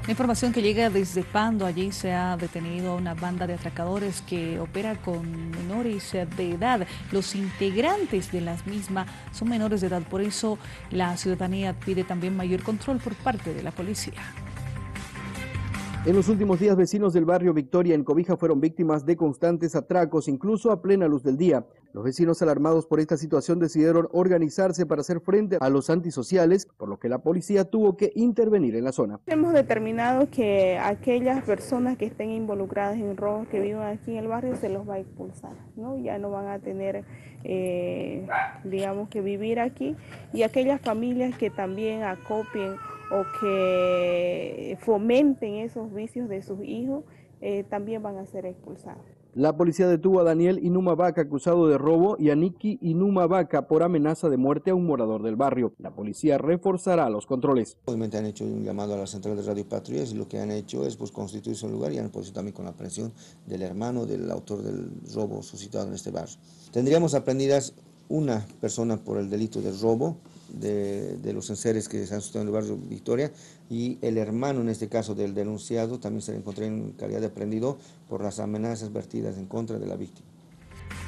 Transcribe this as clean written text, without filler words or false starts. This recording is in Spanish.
La información que llega desde Pando, allí se ha detenido a una banda de atracadores que opera con menores de edad. Los integrantes de las mismas son menores de edad, por eso la ciudadanía pide también mayor control por parte de la policía. En los últimos días, vecinos del barrio Victoria en Cobija fueron víctimas de constantes atracos, incluso a plena luz del día. Los vecinos, alarmados por esta situación, decidieron organizarse para hacer frente a los antisociales, por lo que la policía tuvo que intervenir en la zona. Hemos determinado que aquellas personas que estén involucradas en robos que vivan aquí en el barrio se los va a expulsar, ¿no? Ya no van a tener, digamos, que vivir aquí, y aquellas familias que también acopien o que fomenten esos vicios de sus hijos también van a ser expulsados. La policía detuvo a Daniel Inuma Vaca acusado de robo y a Niki Inuma Vaca por amenaza de muerte a un morador del barrio. La policía reforzará los controles. Obviamente han hecho un llamado a la central de Radio Patrullas y lo que han hecho es constituirse un lugar y han podido también con la aprehensión del hermano del autor del robo suscitado en este barrio. Tendríamos aprendidas una persona por el delito de robo de los enseres que se han suscitado en el barrio Victoria, y el hermano, en este caso del denunciado, también se le encontró en calidad de aprendido por las amenazas vertidas en contra de la víctima.